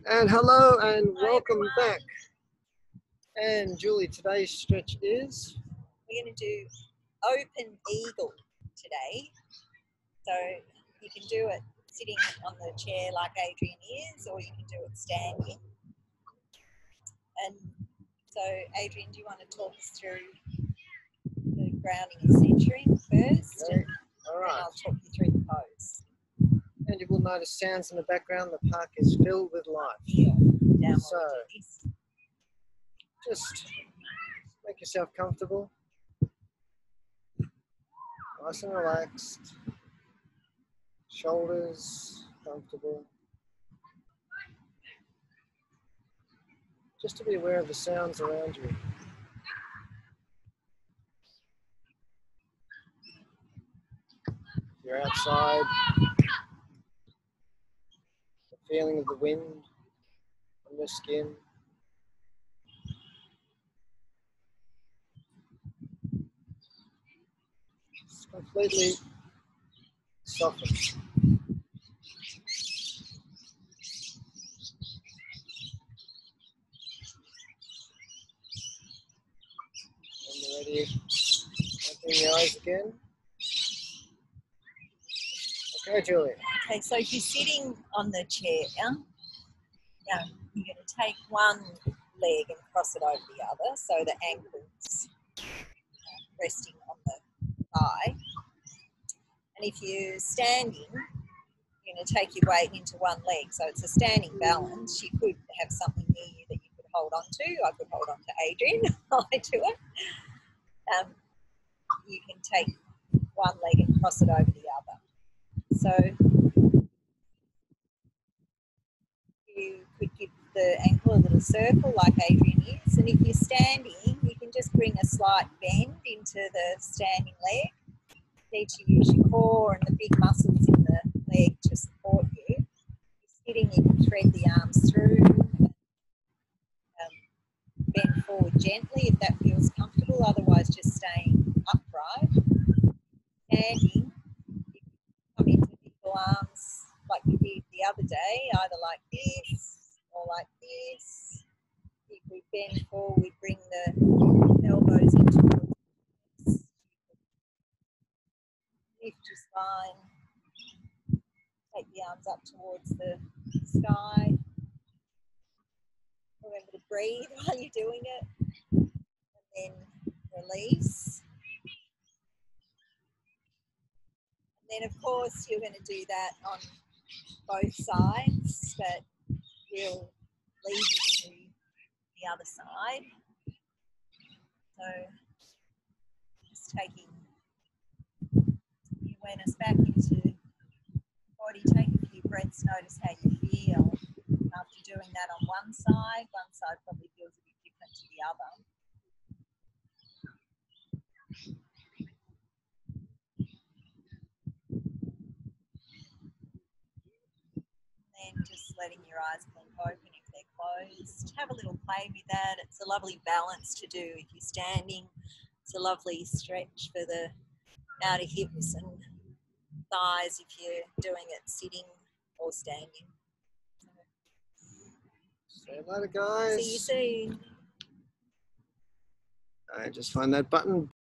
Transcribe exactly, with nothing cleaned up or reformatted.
And hello and Hi, welcome everyone. back. And Julie, today's stretch is? We're going to do open eagle today. So you can do it sitting on the chair like Adrian is, or you can do it standing. And so Adrian, do you want to talk us through the grounding and centering first? Okay. And All then right. I'll talk you through the pose. And you will notice sounds in the background. The park is filled with life. Yeah, down So, while we do this. just make yourself comfortable. Nice and relaxed. Shoulders comfortable. Just to be aware of the sounds around you. You're outside. The feeling of the wind on your skin. It's completely softened. When you're ready, open your eyes again. Okay, Julie. Okay, so if you're sitting on the chair, now you're going to take one leg and cross it over the other, so the ankles resting on the thigh. And if you're standing, you're going to take your weight into one leg, so it's a standing balance. You could have something near you that you could hold on to. I could hold on to Adrian while I do it. Um, you can take one leg and cross it over the other. So you could give the ankle a little circle like Adrian is, and if you're standing, you can just bring a slight bend into the standing leg. You need to use your core and the big muscles in the leg to support you. If you're sitting, you can thread the arms through, um, bend forward gently if that feels comfortable, otherwise just staying upright. Standing, you can come into equal arms like you did the other day, either like this or like this. If we bend forward, bring the elbows into the hips. Lift your spine. Take the arms up towards the sky. Remember to breathe while you're doing it. And then release. And then, of course, you're going to do that on both sides, but we'll leave you to do the other side. So just taking your awareness back into the body, take a few breaths, notice how you feel after doing that on one side. One side probably feels a bit different to the other. And then just letting your eyes blink open if they're closed. Have a little play with that. It's a lovely balance to do if you're standing. It's a lovely stretch for the outer hips and thighs if you're doing it sitting or standing. See you later, guys. See you soon. I just find that button.